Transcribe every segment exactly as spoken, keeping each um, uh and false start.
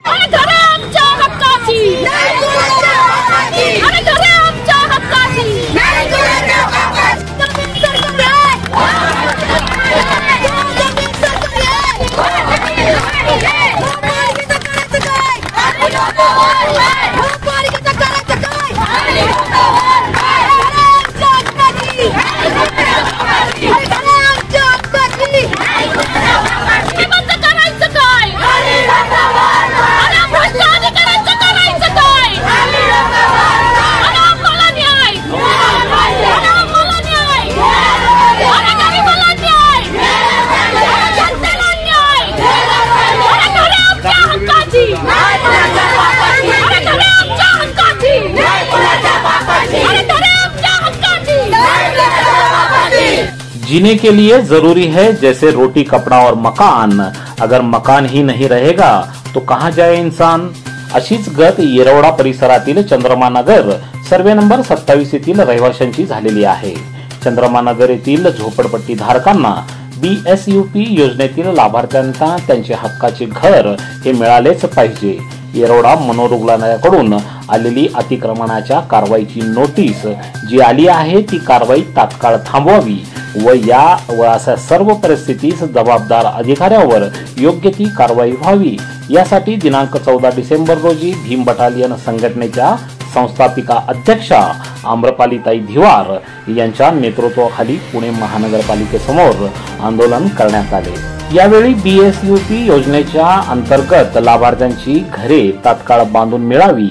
जीने के लिए जरूरी है जैसे रोटी, कपड़ा और मकान। अगर मकान ही नहीं रहेगा तो कहां जाए इंसान। अशीच गत येरवडा परिसरातील चंद्रमा नगर सर्वे नंबर सत्तावीस येथील रहिवाशांची झालेली आहे। चंद्रमा नगर येथील झोपडपट्टी धारकांना बी एस यू पी योजनेतील लाभार्थ्यांना त्यांचे हक्काचे घर हे मिळालेच पाहिजे। येरवडा मनोरुग्णालयाकडून आलेली अतिक्रमणाच्या कारवाईची नोटीस जी आली आहे ती कारवाई तात्काळ थांबवावी व या व अशा सर्व परिस्थितीस जबाबदार अधिकाऱ्यावर योग्य ती कारवाई व्हावी यासाठी दिनांक चौदा डिसेंबर रोजी भीम बटालियन संघटनेच्या संस्थापिका अध्यक्षा आम्रपालीताई धिवार यांच्या नेतृत्वाखाली पुणे महानगरपालिकेसमोर आंदोलन करण्यात आले। यावेळी बी एस यू पी योजनेच्या अंतर्गत लाभार्थ्यांची घरे तात्काळ बांधून मिळावी,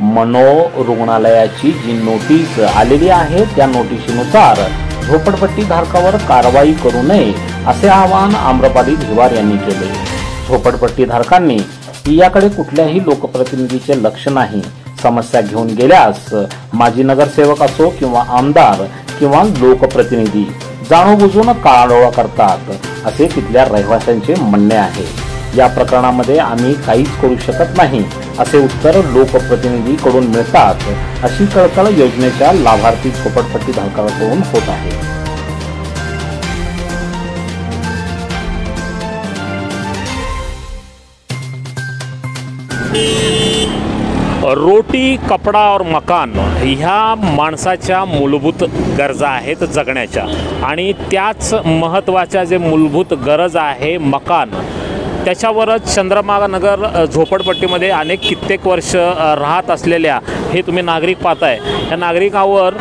मनोरुग्णालयाची जी नोटीस आलेली आहे त्या नोटिशीनुसार झोपडपट्टी धारकावर कारवाई करू नये असे आवाहन आम्रपाली धिवार यांनी केले। झोपडपट्टी धारकांनी याकडे कुठल्याही लोकप्रतिनिधीचे लक्ष नाही। समस्या घेऊन गेल्यास माजी नगरसेवक असो किंवा आमदार किंवा लोकप्रतिनिधी जाणूनबुजून काळोळा करतात असे तिथल्या रहिवाशांचे म्हणणे आहे। या प्रकरणामध्ये आम्ही काहीच करू शकत नाही असे उत्तर लोकप्रतिनिधीकडून मिळतात अशी कळकळ योजनेच्या लाभार्थी झोपडपट्टी धारकांकडून होत आहे। रोटी, कपडा और मकान ह्या माणसाच्या मूलभूत गरजा आहेत जगण्याच्या आणि त्याच महत्त्वाच्या जे मूलभूत गरज आहे मकान त्याच्यावरच चंद्रमा नगर झोपडपट्टीमध्ये अनेक कित्येक वर्ष राहत असलेल्या हे तुम्ही नागरिक पाहताय। या नागरिकांवर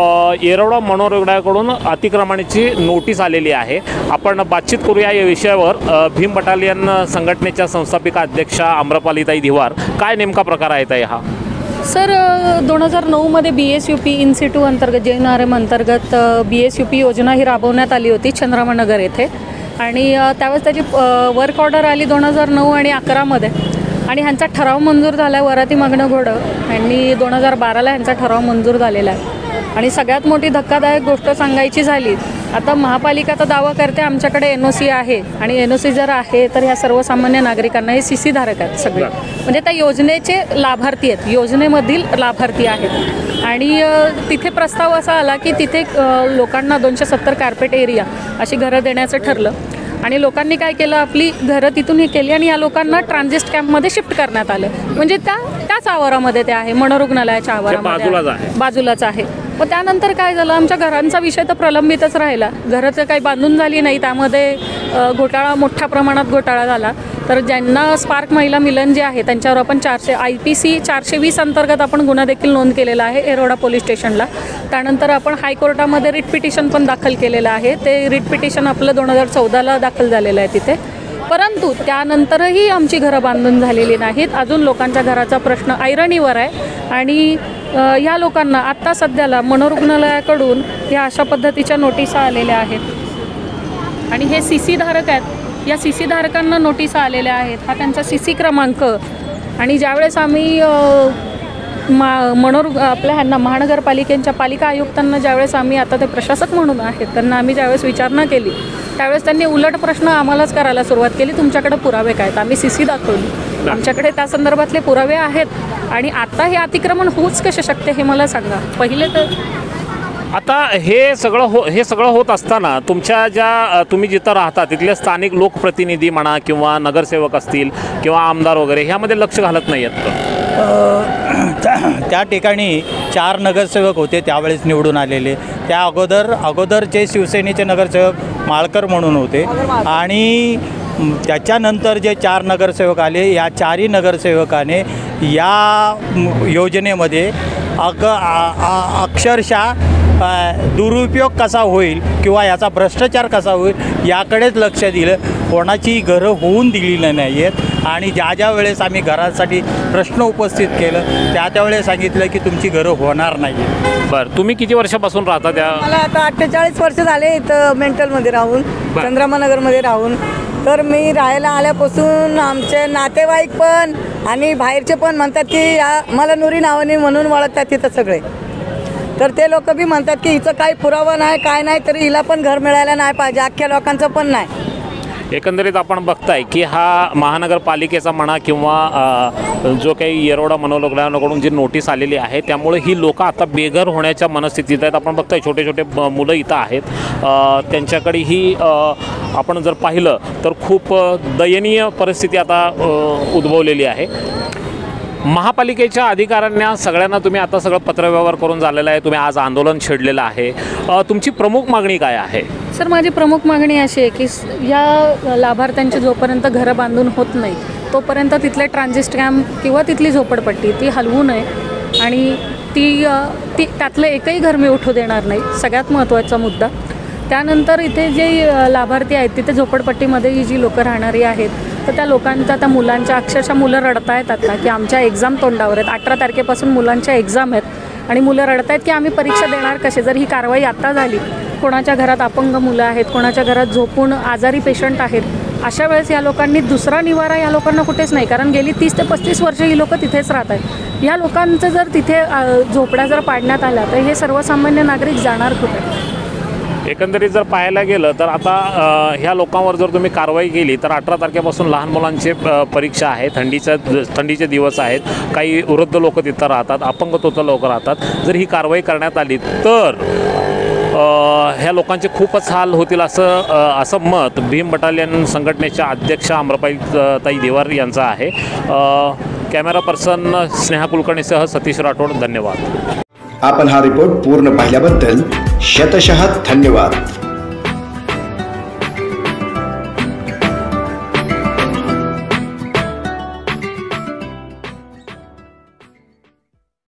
येरवडा मनोरुग्णालयाकडून अतिक्रमणाची नोटीस आलेली आहे। आपण बातचीत करूया या विषयावर भीम बटालियन संघटनेच्या संस्थापिका अध्यक्षा आम्रपालीताई धिवार। काय नेमका प्रकार आहे ताई हा? सर दोन हजार नऊमध्ये B S U P institute अंतर्गत जे एन आर एम अंतर्गत बी एस यू पी योजना ही राबवण्यात आली होती चंद्रमा नगर येथे आणि त्यावेळेस त्याची वर्क ऑर्डर आली दोन हजार नऊ आणि अकरामध्ये आणि ह्यांचा ठराव मंजूर झाला आहे। वराती मागणं घोडं आणि दोन हजार बाराला ह्यांचा ठराव मंजूर झालेला आहे। आणि सगळ्यात मोठी धक्कादायक गोष्ट सांगायची झाली आता महापालिका तर दावा करते आमच्याकडे एन ओ सी आहे आणि एन ओ सी जर आहे तर ह्या सर्वसामान्य नागरिकांना हे सी सी धारक आहेत सगळे, म्हणजे त्या योजनेचे लाभार्थी आहेत, योजनेमधील लाभार्थी आहेत। आणि तिथे प्रस्ताव असा आला की तिथे लोकांना दोनशे सत्तर कार्पेट एरिया अशी घरं देण्याचं ठरलं आणि लोकांनी काय केलं आपली घरं तिथून हे केली आणि या लोकांना ट्रान्झिस्ट कॅम्पमध्ये शिफ्ट करण्यात आलं, म्हणजे त्या त्याच आवारामध्ये ते आहे मनोरुग्णालयाच्या आवारामध्ये बाजूलाच आहे। मग त्यानंतर काय झालं आमच्या घरांचा विषय तर प्रलंबितच राहिला, घरं तर काही बांधून झाली नाही, त्यामध्ये घोटाळा मोठ्या प्रमाणात घोटाळा झाला। तर ज्यांना स्पार्क महिला मिलन जे आहे त्यांच्यावर आपण चारशे आय पी सी चारशे वीस अंतर्गत आपण गुन्हा देखील नोंद केलेला आहे येरवडा पोलीस स्टेशनला। त्यानंतर आपण हायकोर्टामध्ये रिट पिटिशन पण दाखल केलेलं आहे, ते रिट पिटिशन आपलं दोन हजार चौदाला दाखल झालेलं आहे तिथे। परंतु त्यानंतरही आमची घरं बांधून झालेली नाहीत, अजून लोकांच्या घराचा प्रश्न ऐरणीवर आहे आणि या लोकांना आत्ता सध्याला मनोरुग्णालयाकडून या अशा पद्धतीच्या नोटिसा आलेल्या आहेत आणि हे सी सी धारक आहेत। या सी सी धारकांना नोटिसा आलेल्या आहेत, हा त्यांचा सी सी क्रमांक। आणि ज्यावेळेस आम्ही मा मनोरु आपल्या ह्यांना महानगरपालिकेच्या पालिका आयुक्तांना ज्यावेळेस आम्ही आता ते प्रशासक म्हणून आहेत त्यांना आम्ही ज्यावेळेस विचारणा केली त्यावेळेस त्यांनी उलट प्रश्न आम्हालाच करायला सुरुवात केली, तुमच्याकडे पुरावे काय? आम्ही सी सी दाखवली, आमच्याकडे त्या संदर्भातले पुरावे आहेत आणि आता हे अतिक्रमण होऊच कसे शकते हे मला सांगा। पहिले तर आता हे सगळं हो हे सगळं होत असताना तुमच्या ज्या तुम्ही जिथं राहता तिथले स्थानिक लोकप्रतिनिधी म्हणा किंवा नगरसेवक असतील किंवा आमदार वगैरे ह्यामध्ये लक्ष घालत नाही आहेत का? त्या ठिकाणी चार नगरसेवक होते त्यावेळेस निवडून आलेले. त्या अगोदर अगोदरचे शिवसेनेचे नगरसेवक माळकर म्हणून होते आणि त्याच्यानंतर जे चार नगरसेवक आले या चारही नगरसेवकाने या योजनेमध्ये अग अक्षरशः दुरुपयोग कसा होईल किंवा याचा भ्रष्टाचार कसा होईल याकडेच लक्ष दिलं. कोणाची घरं होऊन दिलेली नाही आहेत आणि ज्या ज्या वेळेस आम्ही घरासाठी प्रश्न उपस्थित केलं त्या त्यावेळेस सांगितलं की तुमची घरं होणार नाही. बरं, तुम्ही किती वर्षापासून राहता त्या? मला आता अठ्ठेचाळीस वर्ष झाले इथं मेंटलमध्ये राहून, चंद्रमानगरमध्ये राहून. तर मी राहायला आल्यापासून आमचे नातेवाईक पण आणि बाहेरचे पण म्हणतात की या मला नुरी नावाने म्हणून ओळखतात तिथं सगळे. तर ते लोक बी म्हणतात की हिचं काही पुरावा नाही काय नाही तरी हिला पण घर मिळायला नाही पाहिजे, अख्ख्या लोकांचं पण नाही. एकंदरीत आपण बघताय की हा महानगरपालिकेचा म्हणा किंवा जो काही येरवडा मनोरुग्णालयाकडून जी नोटीस आलेली आहे त्यामुळे ही लोक आता बेघर होण्याच्या मनस्थितीत आहेत. आपण बघताय छोटे छोटे मुलं इथं आहेत, त्यांच्याकडेही आपण जर पाहिलं तर खूप दयनीय परिस्थिती आता उद्भवलेली आहे. महापालिकेच्या अधिकाऱ्यांना सगळ्यांना तुम्ही आता सगळं पत्रव्यवहार करून झालेला आहे, तुम्ही आज आंदोलन छेडलेलं आहे. तुमची प्रमुख मागणी काय आहे? सर, माझी प्रमुख मागणी अशी आहे की या लाभार्थ्यांची जोपर्यंत घरं बांधून होत नाही तोपर्यंत तिथले ट्रान्झिस्ट कॅम्प किंवा तिथली झोपडपट्टी ती हलवू नये आणि ती ती त्यातलं एकही घर मी उठू देणार नाही, सगळ्यात महत्त्वाचा मुद्दा. त्यानंतर इथे जे लाभार्थी आहेत तिथे झोपडपट्टीमध्ये जी लोकं राहणारी आहेत तर त्या लोकांच्या त्या मुलांच्या अक्षरशः मुलं रडत आहेत आता की आमच्या एक्झाम तोंडावर आहेत. अठरा तारखेपासून मुलांच्या एक्झाम आहेत आणि मुलं रडत आहेत की आम्ही परीक्षा देणार कसे. जर ही कारवाई आत्ता झाली, कोणाच्या घरात अपंग मुलं आहेत, कोणाच्या घरात झोपून आजारी पेशंट आहेत, अशा वेळेस या लोकांनी दुसरा निवारा या लोकांना कुठेच नाही, कारण गेली तीस ते पस्तीस वर्ष ही लोकं तिथेच राहत आहेत. या लोकांचं जर तिथे झोपड्या जर पाडण्यात आल्या तर हे सर्वसामान्य नागरिक जाणार कुठे? एकंदरीत जर पाहायला गेलं तर आता ह्या लोकांवर जर तुम्ही कारवाई केली तर अठरा तारखेपासून लहान मुलांचे परीक्षा आहे, थंडीचा थंडीचे दिवस आहेत, काही वृद्ध लोक तिथं राहतात, अपंगत्व लोक राहतात. जर ही कारवाई करण्यात आली तर ह्या लोकांचे खूपच हाल होतील असं असं मत भीम बटालियन संघटनेच्या अध्यक्ष आम्रपाली ताई देवार यांचं आहे. कॅमेरा पर्सन स्नेहा कुलकर्णीसह सतीश राठोड, धन्यवाद. आपण हा रिपोर्ट पूर्ण पाहिल्याबद्दल शतशः धन्यवाद.